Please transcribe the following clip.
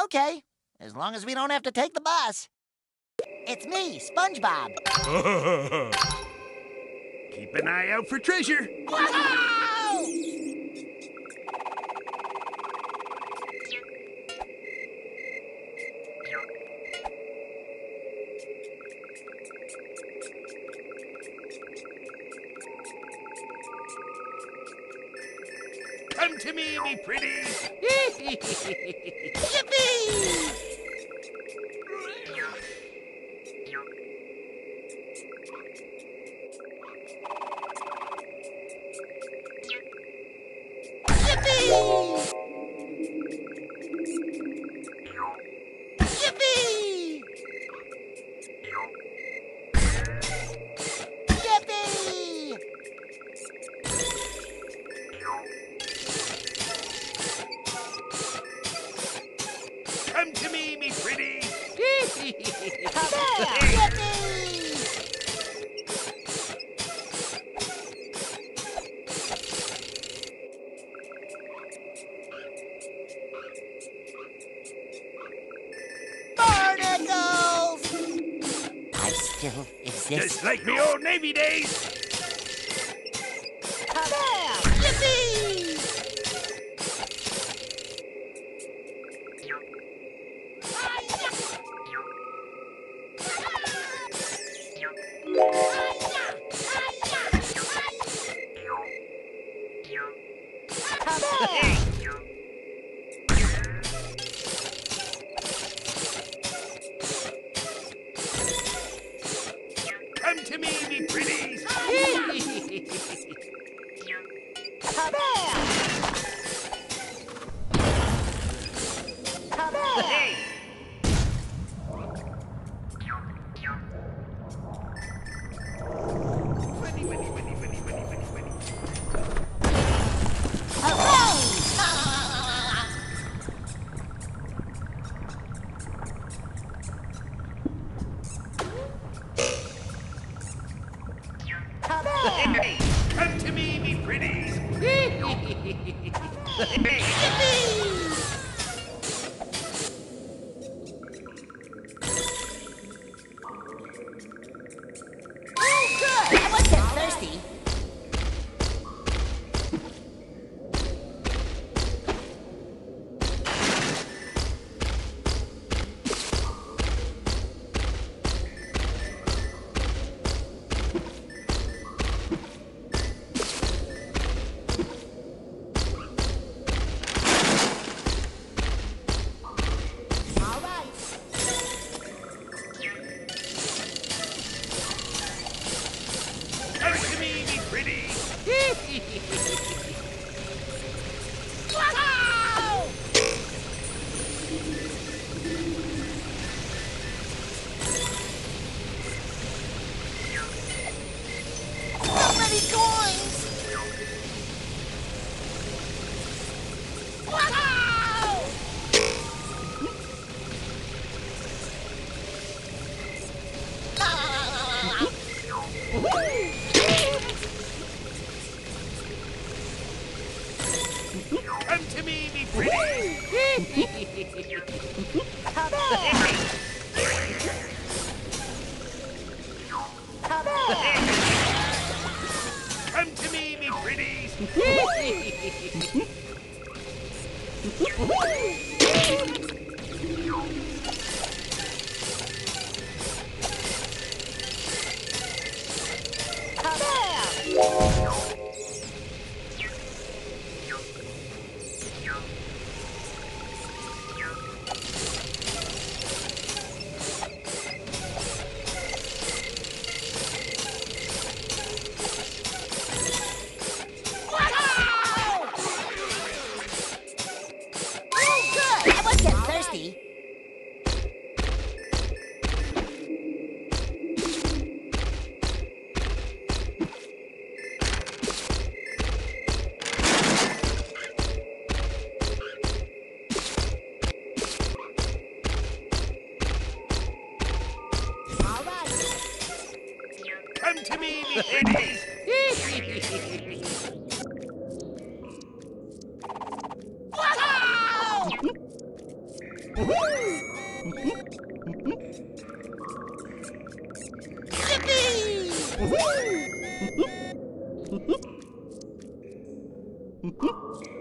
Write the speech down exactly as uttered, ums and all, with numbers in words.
Okay, as long as we don't have to take the bus. It's me, SpongeBob. Keep an eye out for treasure. Wow! Come to me, me pretty. Yippee! Come to me, me pretty. Barnacles! I still exist. Just like me old Navy days. Yippee! Come to me, me pretties. Hey. Funny, funny, funny, funny, funny, funny, funny. Hey, come to me, me pretties. Hey. Oh, good! I wasn't thirsty. Come to me, me pretties. Wow! So many coins! Wow! Come to me, me pretties. Come to me, me pretties. Thirsty? All right. Come to me, me pretties. Wow! Yippee!